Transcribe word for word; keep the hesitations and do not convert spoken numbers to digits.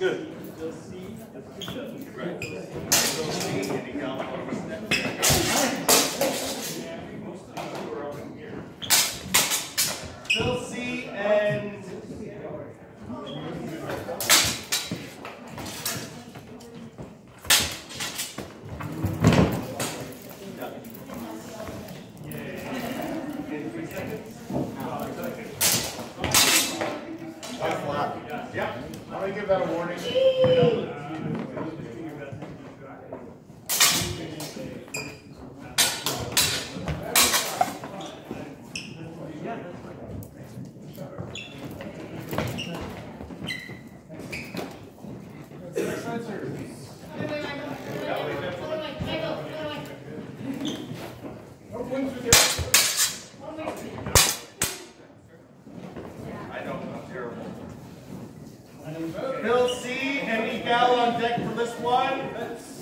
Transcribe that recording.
Good. Phil C and yeah, I'm going to give that a warning. Phil C and Miguel on deck for this one.